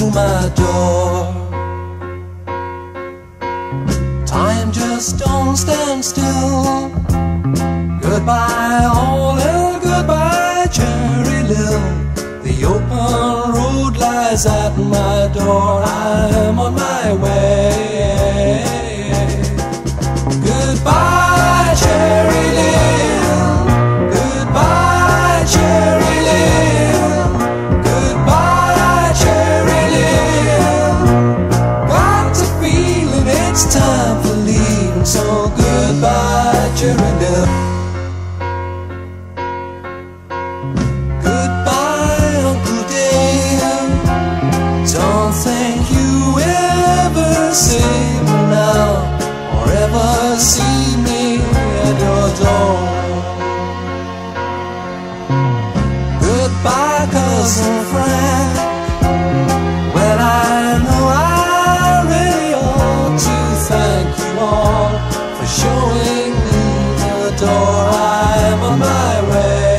my door. Time just don't stand still. Goodbye all and goodbye Cherry Lill. The open road lies at my door. I'm on my way. Goodbye Cherry Lill. Goodbye Cherry Lill. Goodbye Cherry Lill. Got a feeling it's time for leaving, so goodbye Cherry Lill. See me now, or ever see me at your door. Goodbye, cousin Frank. Well, I know I really ought to thank you all for showing me the door. I'm on my way.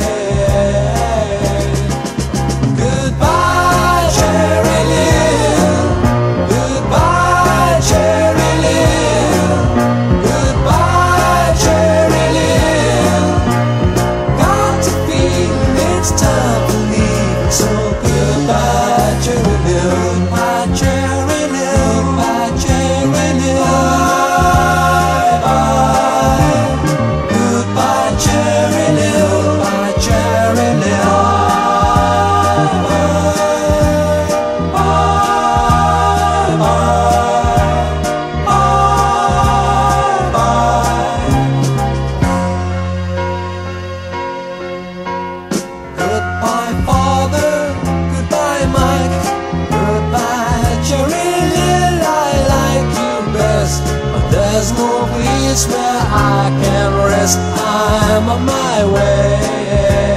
Goodbye, Cherry Lill. Goodbye, Cherry Lill. Goodbye, Cherry Lill. Got a feeling it's time to leave, so goodbye, Cherry Lill. Goodbye, Cherry Lill. Goodbye, Cherry Lill. Bye. Goodbye, Cherry Lill. Goodbye, Cherry Lill. Goodbye, Father. Goodbye, Mike. Goodbye, Cherry Lill. I like you best, but there's no place where I can rest. I'm on my way.